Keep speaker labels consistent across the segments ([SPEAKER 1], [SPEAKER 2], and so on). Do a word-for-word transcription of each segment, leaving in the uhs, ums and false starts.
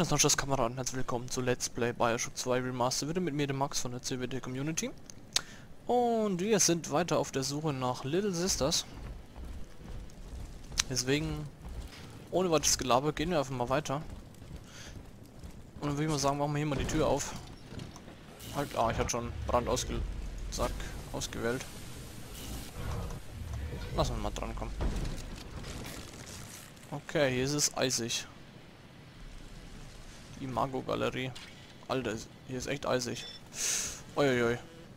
[SPEAKER 1] Was noch das Kameraden, herzlich willkommen zu Let's Play Bioshock zwei Remastered, wieder mit mir, dem Max von der C W D Community. Und wir sind weiter auf der Suche nach Little Sisters. Deswegen, ohne weiteres Gelaber, gehen wir einfach mal weiter. Und dann würde ich mal sagen, machen wir hier mal die Tür auf. Halt, ah, ich hatte schon Brand ausge Sack ausgewählt. Lassen wir mal dran kommen. Okay, hier ist es eisig. Die Mago-Galerie. Alter, hier ist echt eisig. Uiuiui.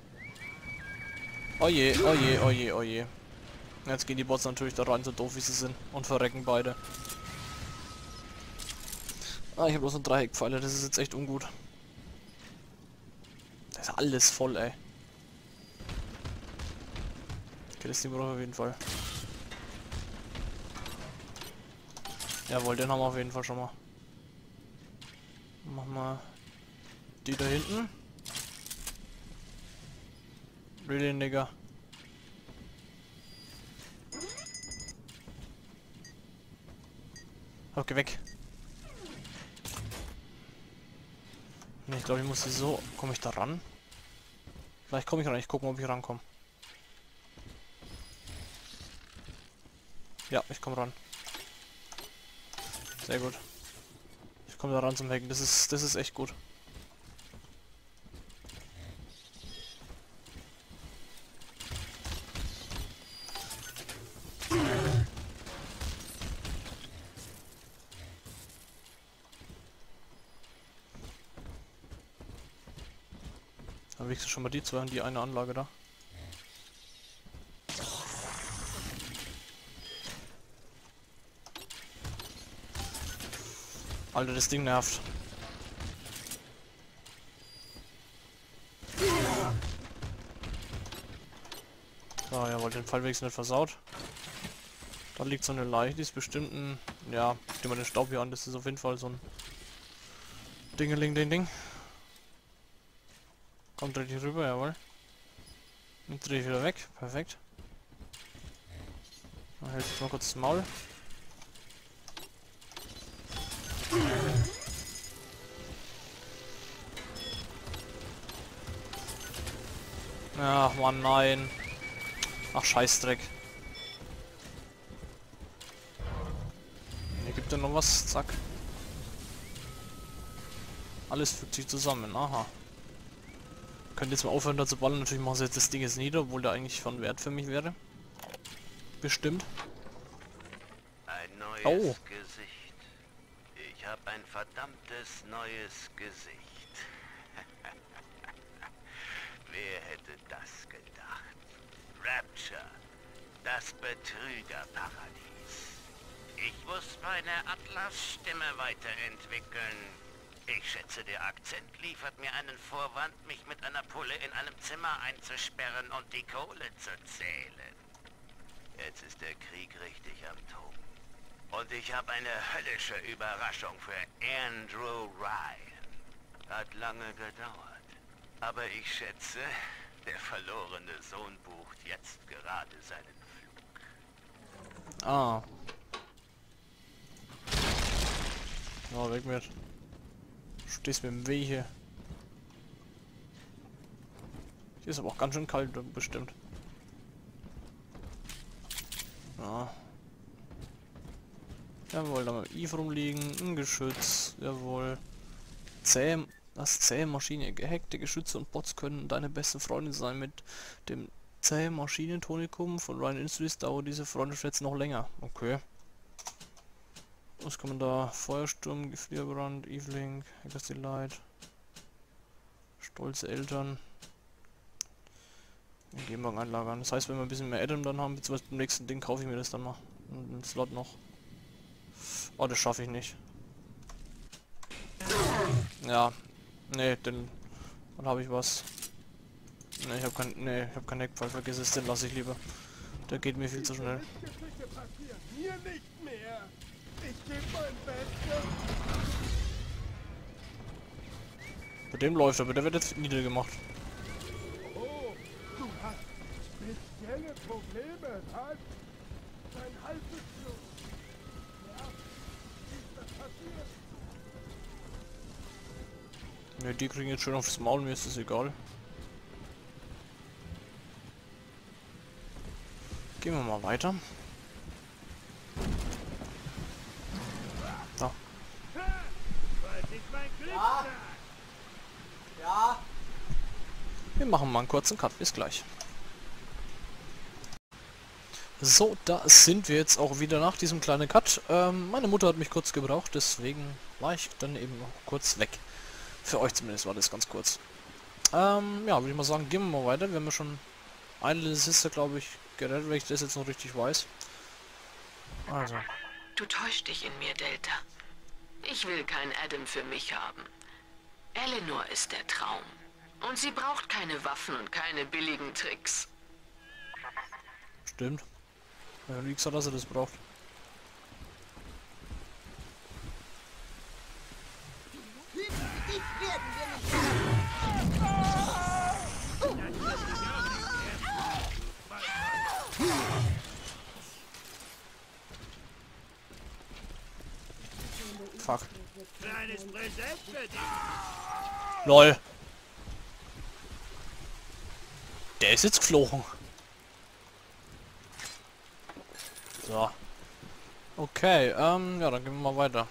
[SPEAKER 1] Oje, oje, oje, oje. Jetzt gehen die Bots natürlich da rein, so doof wie sie sind. Und verrecken beide. Ah, ich habe bloß noch Dreieckpfeile, das ist jetzt echt ungut. Das ist alles voll, ey. Okay, das Ding brauchen wir auf jeden Fall. Jawohl, den haben wir auf jeden Fall schon mal. Mach mal die da hinten. Really, Nigga. Okay, weg. Nee, ich glaube, ich muss sie so... Komme ich da ran? Vielleicht komme ich ran. Ich gucke mal, ob ich rankomme. Ja, ich komme ran. Sehr gut. Ich komme da ran zum Hacken. Das ist, das ist echt gut. Dann wiegst du schon mal die zwei an die eine Anlage da. Alter, das Ding nervt. So, jawohl, den Fallweg ist nicht versaut. Da liegt so eine Leiche, die ist bestimmt ein... Ja, ich nehme mal den Staub hier an, das ist auf jeden Fall so ein... Dingeling-Ding-Ding. Kommt richtig rüber, jawohl. Und drehe ich wieder weg, perfekt. Dann hält jetzt mal kurz das Maul. Ach man, nein. Ach, Scheißdreck. Hier gibt er noch was, zack. Alles fügt sich zusammen, aha. Könnt jetzt mal aufhören da zu ballern, natürlich machen sie jetzt das Ding jetzt nieder, obwohl der eigentlich von Wert für mich wäre. Bestimmt.
[SPEAKER 2] Ein neues
[SPEAKER 1] Oh.
[SPEAKER 2] Gesicht. Ich habe ein verdammtes neues Gesicht. Wer hätte das gedacht? Rapture, das Betrügerparadies. Ich muss meine Atlas-Stimme weiterentwickeln. Ich schätze, der Akzent liefert mir einen Vorwand, mich mit einer Pulle in einem Zimmer einzusperren und die Kohle zu zählen. Jetzt ist der Krieg richtig am Toben. Und ich habe eine höllische Überraschung für Andrew Ryan. Hat lange gedauert. Aber ich schätze, der verlorene Sohn bucht jetzt gerade seinen Flug.
[SPEAKER 1] Ah. Ja, weg mit. Stehst mit dem Weh hier. Hier ist aber auch ganz schön kalt, bestimmt. Ja. Jawohl, da mal Eve rumliegen, ein Geschütz, jawohl. Zäh, das zähe Maschine, gehackte Geschütze und Bots können deine besten Freunde sein. Mit dem zähe Maschinentonikum von Ryan Industries dauert diese Freundschaft jetzt noch länger. Okay. Was kann man da? Feuersturm, Gefrierbrand, Evelyn, Hackers Delight. Stolze Eltern. Gamebang einlagern. Das heißt, wenn wir ein bisschen mehr Adam dann haben, beziehungsweise beim nächsten Ding kaufe ich mir das dann mal. Und einen Slot noch. Oh, das schaffe ich nicht. Ja. Nee, denn dann habe ich was. Nee, ich habe kein. Nee, ich habe keinen Heckpfeil, vergiss es, den lasse ich lieber. Der geht mir viel zu schnell.
[SPEAKER 3] Mir nicht mehr. Ich gebe mein Bestes.
[SPEAKER 1] Bei dem läuft aber, der wird jetzt niedergemacht.
[SPEAKER 3] Oh, du hast spezielle Probleme, was? Dein Hals ist zu. Ja, wie ist das passiert?
[SPEAKER 1] Ne, die kriegen jetzt schön aufs Maul, mir ist das egal. Gehen wir mal weiter. Da.
[SPEAKER 3] Ja. Ja.
[SPEAKER 1] Wir machen mal einen kurzen Cut, bis gleich. So, da sind wir jetzt auch wieder nach diesem kleinen Cut. Ähm, meine Mutter hat mich kurz gebraucht, deswegen war ich dann eben noch kurz weg. Für euch zumindest war das ganz kurz. Ähm, ja, würde ich mal sagen, gehen wir mal weiter. Wir haben ja schon eine Sister, glaube ich, gerettet, wenn ich das jetzt noch richtig weiß. Also.
[SPEAKER 4] Du täuschst dich in mir, Delta. Ich will keinen Adam für mich haben. Eleanor ist der Traum. Und sie braucht keine Waffen und keine billigen Tricks.
[SPEAKER 1] Stimmt. Ich habe nie gesagt, dass er das braucht. Fuck. Lol. Der ist jetzt geflogen. So. Okay, ähm, ja, dann gehen wir mal weiter.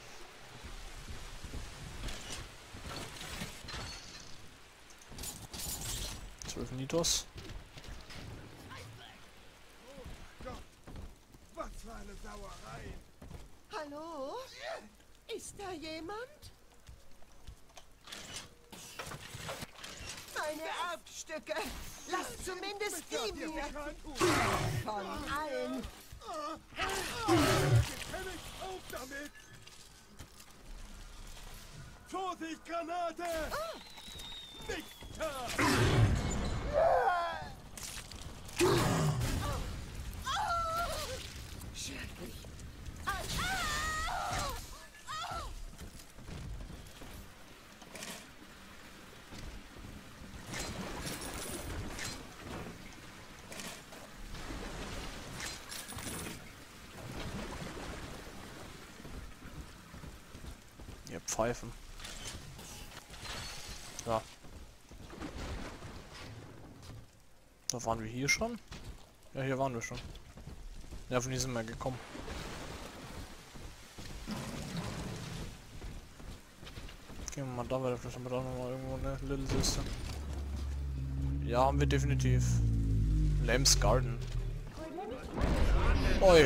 [SPEAKER 1] zwölf Nitos.
[SPEAKER 3] Was für eine Sauerei.
[SPEAKER 5] Hallo? Ist da jemand? Meine Erbstücke! Lass zumindest die mir! Von allen!
[SPEAKER 3] Auf damit! Vorsicht, Granate! Nicht da!
[SPEAKER 5] Schrecklich!
[SPEAKER 1] Ihr Pfeifen. Ja. Da waren wir hier schon? Ja, hier waren wir schon. Ja, von hier sind wir gekommen. Gehen wir mal da weiter, vielleicht haben wir da noch mal irgendwo eine Little Sister. Ja, haben wir definitiv. Lamb's Garden. Oi.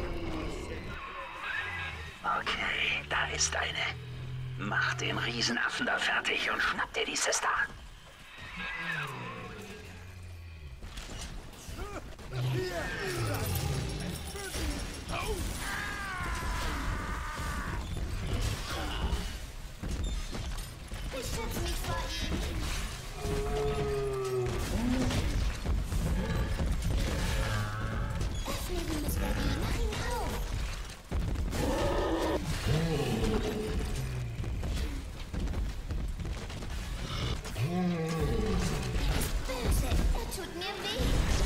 [SPEAKER 6] Okay, da ist eine. Mach den Riesenaffen da fertig und schnapp dir die Sister.
[SPEAKER 7] Ich schütze mich vor ihm. Öffne die Mysterie, mach ihn auf. Böse, er tut mir weh.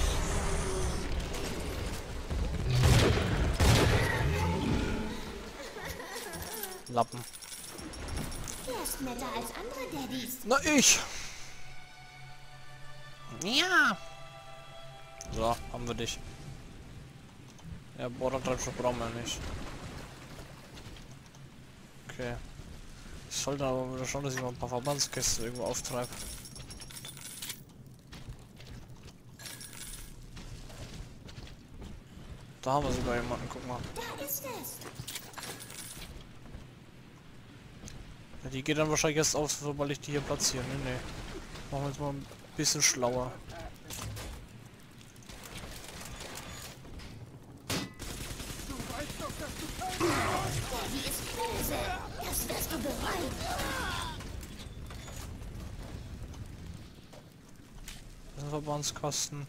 [SPEAKER 1] Lappen.
[SPEAKER 7] Er ist netter als andere Daddys.
[SPEAKER 1] Na, ich! Ja! So, haben wir dich. Ja, Bordertreibstoff brauchen wir nicht. Okay. Ich sollte aber wieder schauen, dass ich mal ein paar Verbandskästen irgendwo auftreibe. Da haben wir sogar jemanden, guck mal.
[SPEAKER 7] Da ist es.
[SPEAKER 1] Ja, die geht dann wahrscheinlich erst aus, sobald ich die hier platziere. Nee, nee. Machen wir jetzt mal ein bisschen schlauer.
[SPEAKER 3] Du weißt doch, dass du keine
[SPEAKER 7] Daddy ist böse. Das wirst du bereuen.
[SPEAKER 1] Das ist ein Verbandskasten.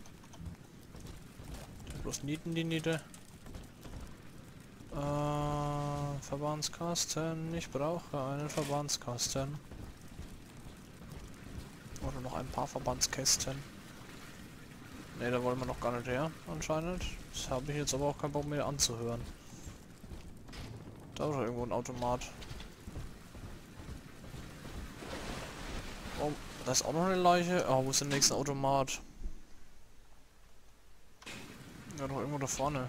[SPEAKER 1] Bloß Nieten, die Niete. Äh, Verbandskasten. Ich brauche einen Verbandskasten. Oder noch ein paar Verbandskästen. Ne, da wollen wir noch gar nicht her, anscheinend. Das habe ich jetzt aber auch keinen Bock mehr anzuhören. Da ist irgendwo ein Automat. Da ist auch noch eine Leiche. Ah, wo ist der nächste Automat? Ja, doch irgendwo da vorne.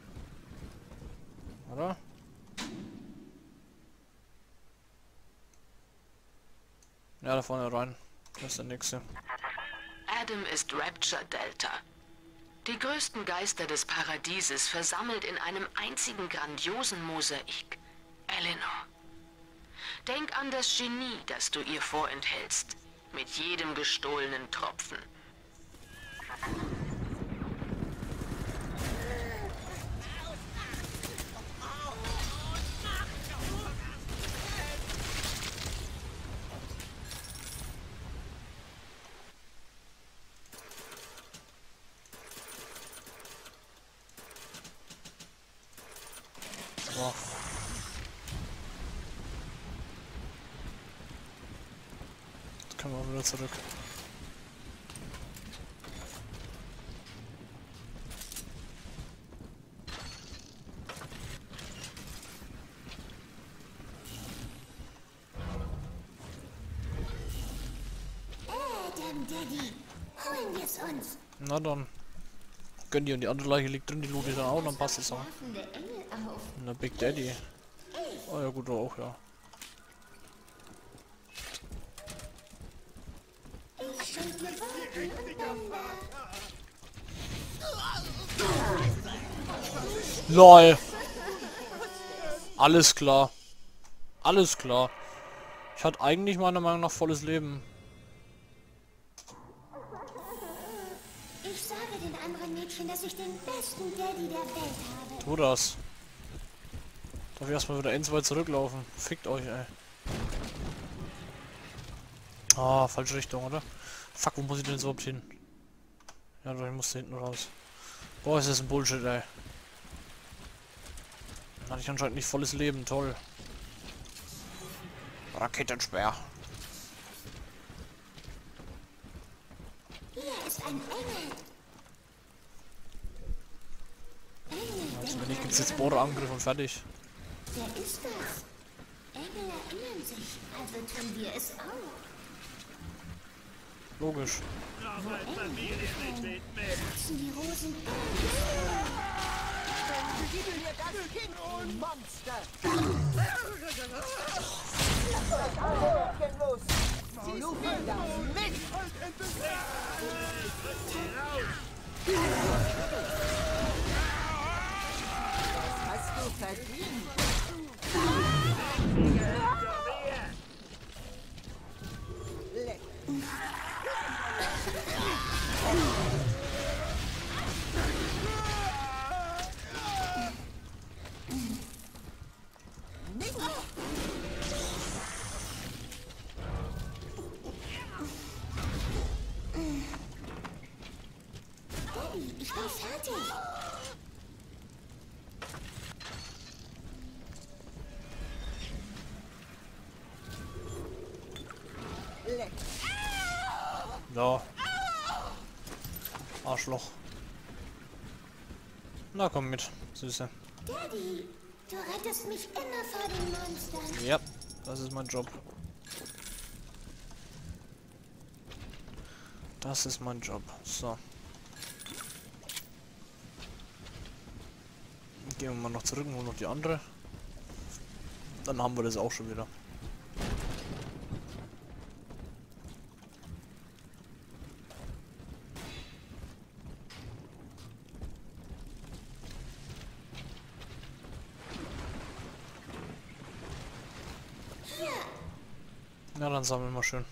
[SPEAKER 1] Oder? Ja, da vorne rein. Das ist der nächste.
[SPEAKER 4] Adam ist Rapture Delta. Die größten Geister des Paradieses versammelt in einem einzigen grandiosen Mosaik. Eleanor. Denk an das Genie, das du ihr vorenthältst. Mit jedem gestohlenen Tropfen.
[SPEAKER 1] So. Jetzt können wir wieder zurück.
[SPEAKER 7] Adam, Daddy, holen wir es uns.
[SPEAKER 1] Na dann. Gönn die und die andere Leiche liegt drin, die loot ich dann auch, dann passt es auch.
[SPEAKER 7] Schlafende Engel auf.
[SPEAKER 1] Na, Big Daddy. Oh ja, gut, du auch, ja.
[SPEAKER 7] Ich schenk dir Wagen und Bänder.
[SPEAKER 1] LOL! Alles klar. Alles klar. Ich hatte eigentlich meiner Meinung nach volles Leben.
[SPEAKER 7] Ich sage den anderen Mädchen, dass ich den besten Daddy der Welt habe.
[SPEAKER 1] Tu das. Darf ich erstmal wieder ins weit zurücklaufen. Fickt euch, ey. Ah, falsche Richtung, oder? Fuck, wo muss ich denn jetzt überhaupt hin? Ja, doch, ich muss da hinten raus. Boah, ist das ein Bullshit, ey. Hatte ich anscheinend nicht volles Leben, toll. Raketensperr.
[SPEAKER 7] Hier ist ein Engel. Engel,
[SPEAKER 1] Also wenn nicht, gibt's jetzt Bohrangriff und fertig.
[SPEAKER 7] wer ist das? Engel erinnern sich, also tun wir es auch.
[SPEAKER 1] Logisch.
[SPEAKER 7] Wo Engel hinfallen, wachsen die Rosen.
[SPEAKER 5] Gib mir das Kind, du Monster! Los! Siehst du das mit? Das hast du verdient. Leck.
[SPEAKER 7] Daddy, ich bin fertig.
[SPEAKER 5] Leck.
[SPEAKER 1] Ja. Arschloch. Na komm mit, Süße.
[SPEAKER 7] Daddy, du rettest mich immer vor den Monstern.
[SPEAKER 1] Ja, das ist mein Job. Das ist mein Job. So. Gehen wir mal noch zurück und holen noch die andere. Dann haben wir das auch schon wieder. Ja, dann sammeln wir schön.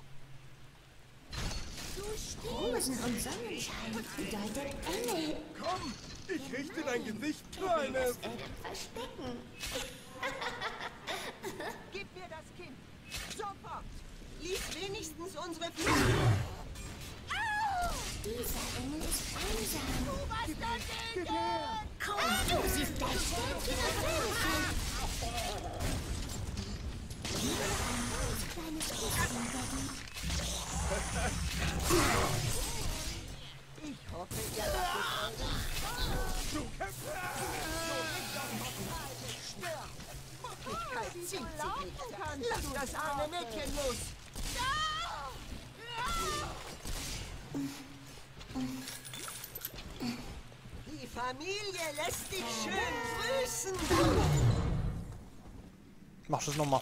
[SPEAKER 7] Rosen und Sonnenschein bedeutet Engel.
[SPEAKER 3] Komm, ich richte dein Gesicht, Kleines.
[SPEAKER 7] Adam verstecken.
[SPEAKER 5] Gib mir das Kind. Sofort. Lies wenigstens unsere Flügel.
[SPEAKER 7] Dieser Engel ist einsam.
[SPEAKER 5] Du was dagegen?
[SPEAKER 7] Komm, du siehst gleich Sternchen und Sonnenschein. Kleines Küsschen, Daddy.
[SPEAKER 5] Ich hoffe, ihr lasst es euch.
[SPEAKER 3] Du Kämpfer!
[SPEAKER 5] Muckigkeit zieht sich nicht. Lass das arme Mädchen los. Familie lässt dich schön grüßen.
[SPEAKER 1] Mach das nochmal.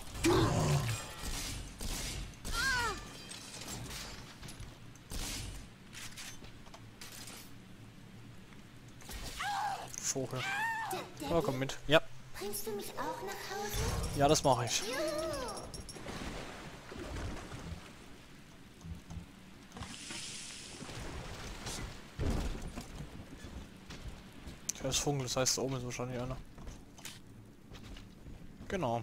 [SPEAKER 1] Vogel. Ja, komm mit. Ja.
[SPEAKER 7] Bringst du mich auch nach Hause?
[SPEAKER 1] Ja, das mache ich.
[SPEAKER 7] Juhu.
[SPEAKER 1] Ich höre das Funkeln, das heißt, da oben ist wahrscheinlich einer. Genau.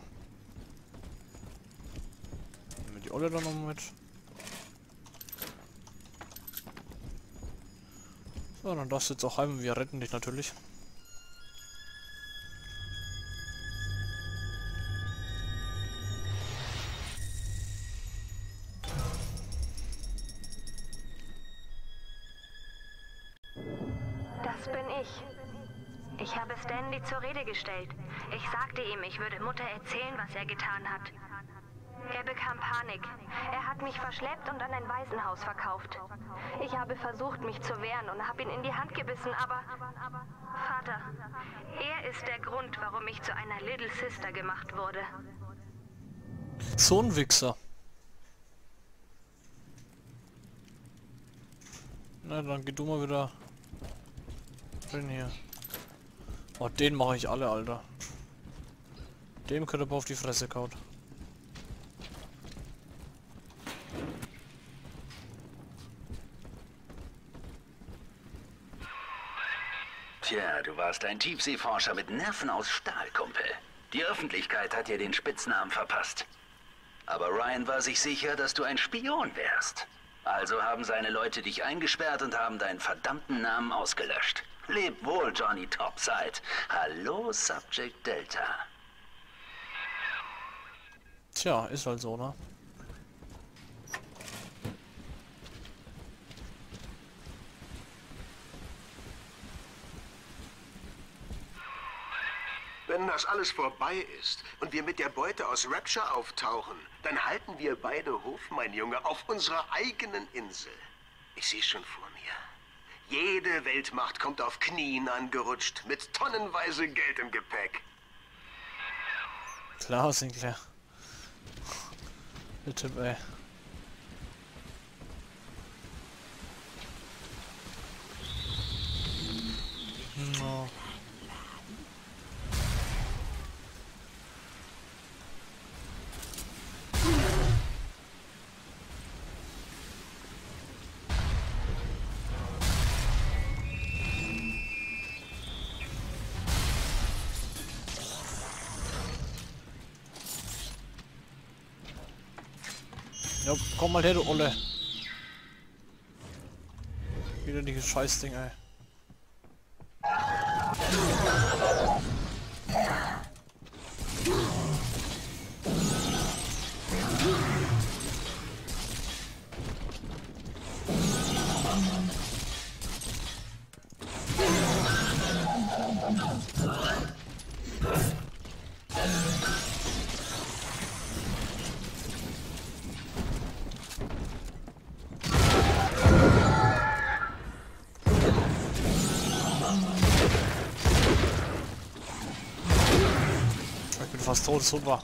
[SPEAKER 1] Nehmen wir die Olle dann noch mit. So, dann darfst du jetzt auch heim. Wir retten dich natürlich.
[SPEAKER 8] Das bin ich. Ich habe Stanley zur Rede gestellt. Ich sagte ihm, ich würde Mutter erzählen, was er getan hat. Er bekam Panik. Er hat mich verschleppt und an ein Waisenhaus verkauft. Ich habe versucht, mich zu wehren und habe ihn in die Hand gebissen, aber... Vater, er ist der Grund, warum ich zu einer Little Sister gemacht wurde.
[SPEAKER 1] So ein Wichser. Na, dann geh du mal wieder drin hier. Oh, den mache ich alle, Alter. Dem könnte aber auf die Fresse kaut.
[SPEAKER 6] Tja, du warst ein Tiefseeforscher mit Nerven aus Stahl, Kumpel. Die Öffentlichkeit hat dir den Spitznamen verpasst. Aber Ryan war sich sicher, dass du ein Spion wärst. Also haben seine Leute dich eingesperrt und haben deinen verdammten Namen ausgelöscht. Leb wohl, Johnny Topside. Hallo, Subject Delta.
[SPEAKER 1] Tja, ist halt so, ne?
[SPEAKER 3] Wenn das alles vorbei ist und wir mit der Beute aus Rapture auftauchen, dann halten wir beide Hof, mein Junge, auf unserer eigenen Insel. Ich sehe schon vor mir. Jede Weltmacht kommt auf Knien angerutscht, mit tonnenweise Geld im Gepäck.
[SPEAKER 1] Klar, Sinclair. Der Typ, ey. No. Ja, komm mal her, du Olle. Wieder dieses Scheißding, ey. Ich bin fast tot, super.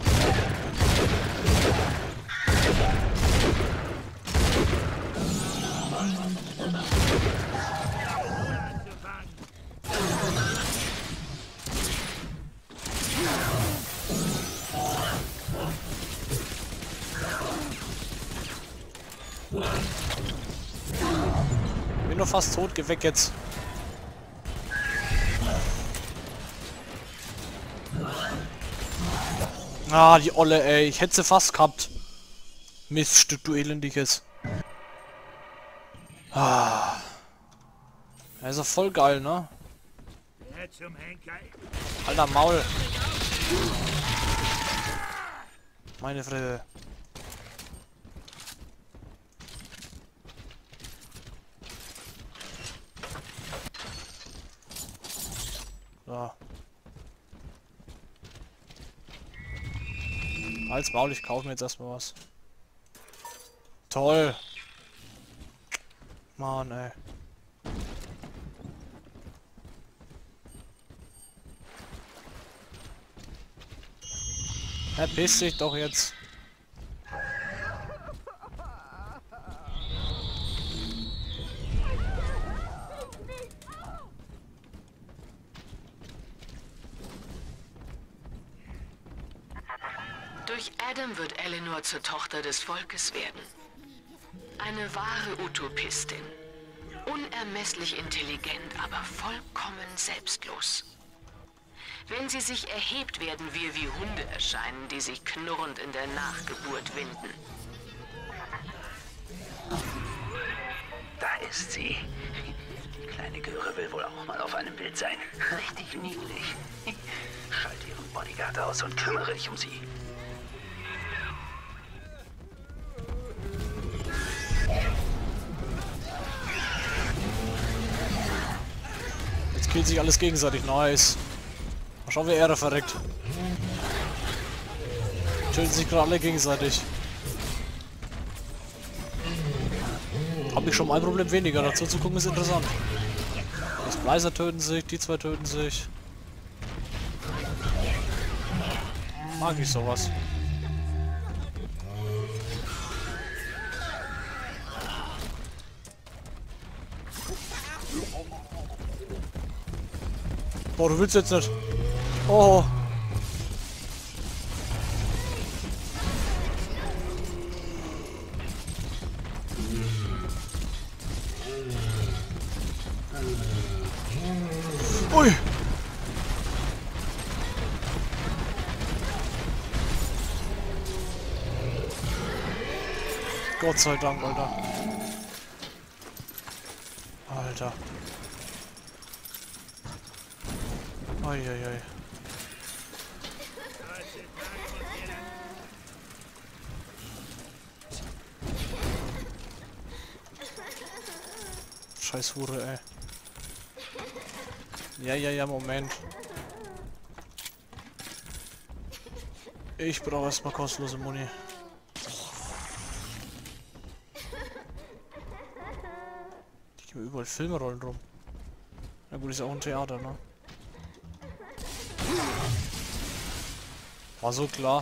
[SPEAKER 1] Bin nur fast tot, geh weg jetzt. Ah, die Olle, ey. Ich hätte sie fast gehabt. Miststück, du elendiges. Ah. Er ist ja voll geil, ne? Alter Maul. Meine Fresse. So. Als Maul, ich kaufe mir jetzt erstmal was. Toll. Mann, ey. Verpiss dich doch jetzt.
[SPEAKER 4] Durch Adam wird Eleanor zur Tochter des Volkes werden. Eine wahre Utopistin. Unermesslich intelligent, aber vollkommen selbstlos. Wenn sie sich erhebt, werden wir wie Hunde erscheinen, die sich knurrend in der Nachgeburt winden.
[SPEAKER 6] Da ist sie. Die kleine Göre will wohl auch mal auf einem Bild sein. Richtig niedlich. Schalte ihren Bodyguard aus und kümmere dich um sie.
[SPEAKER 1] Jetzt killt sich alles gegenseitig. Nice. Mal schauen, wer er verreckt. Töten sich gerade alle gegenseitig. Hab ich schon mal ein Problem weniger. Dazu zu gucken ist interessant. Die Splicer töten sich, die zwei töten sich. Mag ich sowas. Boah, du willst jetzt nicht. Oh. Ui. Gott sei Dank, Alter. Alter. Eieiei. Scheiß Hure, ey. Ja, ja, ja, Moment. Ich brauche erstmal kostenlose Muni. Die gehen überall Filmrollen rum. Na gut, ist ja auch ein Theater, ne? War so klar.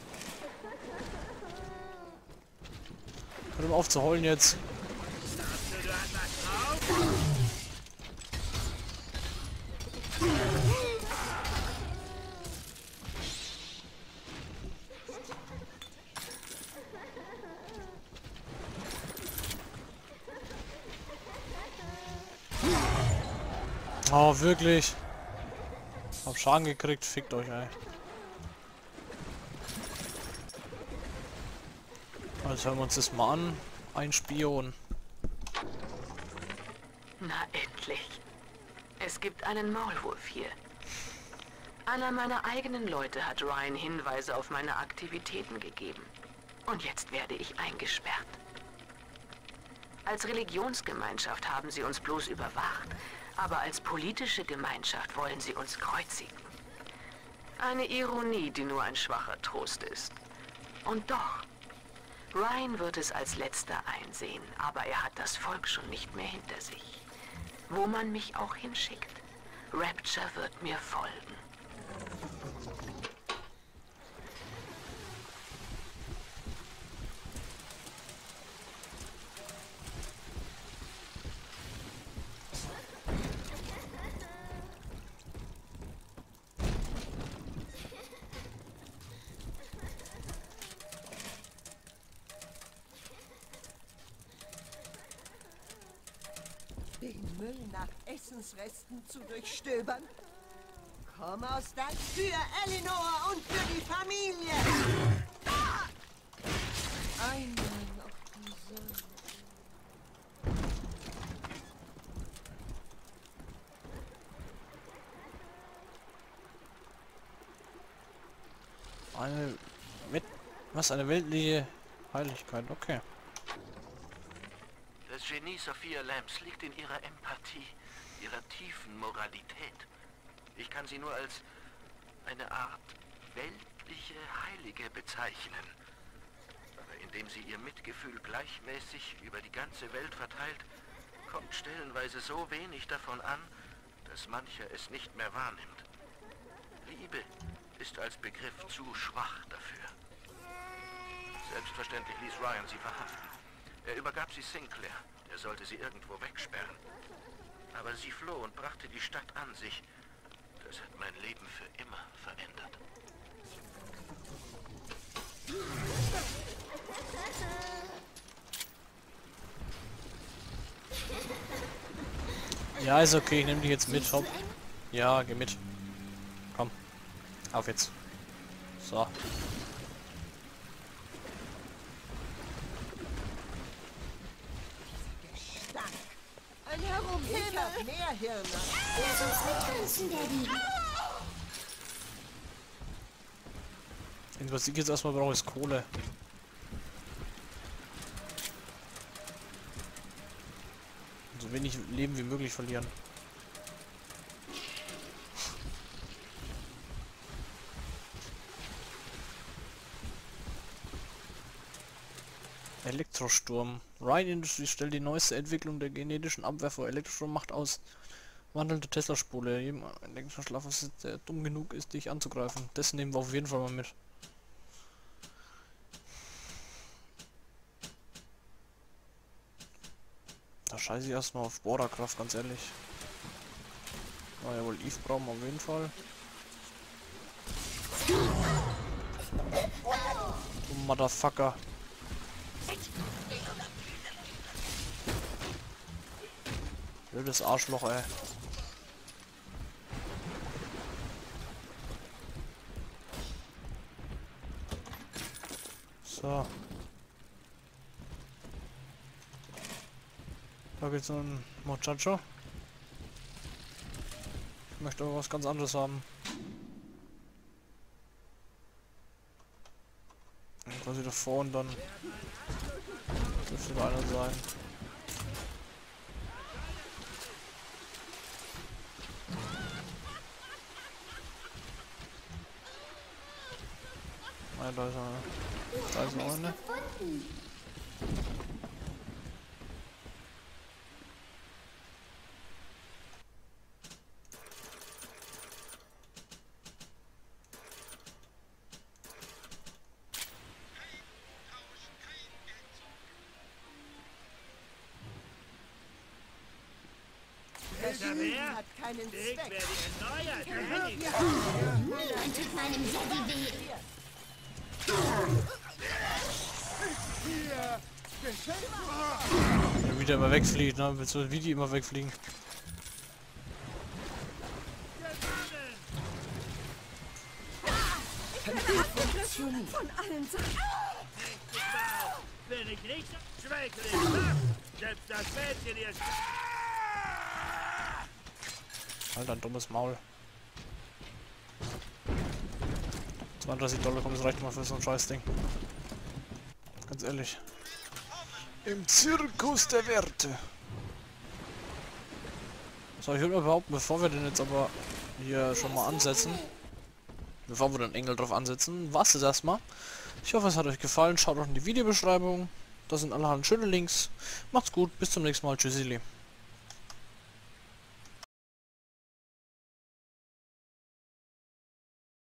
[SPEAKER 1] Hör mal auf zu heulen jetzt. Oh, wirklich? Hab Schaden gekriegt, fickt euch, ey. Also hören wir uns das mal an. Ein Spion.
[SPEAKER 4] Na endlich. Es gibt einen Maulwurf hier. Einer meiner eigenen Leute hat Ryan Hinweise auf meine Aktivitäten gegeben. Und jetzt werde ich eingesperrt. Als Religionsgemeinschaft haben sie uns bloß überwacht, aber als politische Gemeinschaft wollen sie uns kreuzigen. Eine Ironie, die nur ein schwacher Trost ist. Und doch, Ryan wird es als letzter einsehen, aber er hat das Volk schon nicht mehr hinter sich. Wo man mich auch hinschickt, Rapture wird mir folgen.
[SPEAKER 5] Den Müll nach Essensresten zu durchstöbern? Komm aus der Tür, Eleanor, und für die Familie! Ah! Einmal noch diese...
[SPEAKER 1] Eine... mit... was? Eine weltliche Heiligkeit, okay.
[SPEAKER 2] Das Genie Sophia Lambs liegt in ihrer Empathie, ihrer tiefen Moralität. Ich kann sie nur als eine Art weltliche Heilige bezeichnen. Aber indem sie ihr Mitgefühl gleichmäßig über die ganze Welt verteilt, kommt stellenweise so wenig davon an, dass mancher es nicht mehr wahrnimmt. Liebe ist als Begriff zu schwach dafür. Selbstverständlich ließ Ryan sie verhaften. Er übergab sie Sinclair. Er sollte sie irgendwo wegsperren. Aber sie floh und brachte die Stadt an sich. Das hat mein Leben für immer verändert.
[SPEAKER 1] Ja, ist okay, ich nehme dich jetzt mit, hopp. Ja, geh mit. Komm. Auf jetzt. So.
[SPEAKER 5] Ein Herum, ich hab mehr Hirn.
[SPEAKER 7] Lass uns mittanzen, Daddy.
[SPEAKER 1] Was ich jetzt erstmal brauche, ist Kohle. So wenig Leben wie möglich verlieren. Elektrosturm. Ryan Industries stellt die neueste Entwicklung der genetischen Abwehr vor Elektrostrommacht aus. Wandelnde Tesla-Spule. Jedem elektrischen Schlafwasser, der dumm genug ist, dich anzugreifen. Das nehmen wir auf jeden Fall mal mit. Da scheiße ich erstmal auf Bohrerkraft, ganz ehrlich. Na jawohl, Eve brauchen wir auf jeden Fall. Du Motherfucker. Blödes Arschloch, ey. So. Da gibt's so ein Muchacho. Ich möchte aber was ganz anderes haben. Quasi davor und dann dürfte da einer sein. Nein, da ist einer. Da ist noch eine.
[SPEAKER 5] Wer? Hat keinen Zweck.
[SPEAKER 2] werde erneuert.
[SPEAKER 7] Niemand tut meinem Daddy weh.
[SPEAKER 1] Wenn er wieder immer wegfliegt, ne? Willst du wie die immer wegfliegen?
[SPEAKER 5] Von allen Seiten.
[SPEAKER 2] Wenn ich nicht schwäche, selbst das Mädchen hier.
[SPEAKER 1] Alter, ein dummes Maul. zweiunddreißig Dollar kommt, das reicht mal für so ein Scheißding. Ganz ehrlich. Im Zirkus der Werte. So, ich würde mal behaupten, bevor wir den jetzt aber hier schon mal ansetzen, bevor wir den Engel drauf ansetzen, war's das erstmal. Ich hoffe, es hat euch gefallen. Schaut auch in die Videobeschreibung. Da sind allerhand schöne Links. Macht's gut, bis zum nächsten Mal. Tschüssili.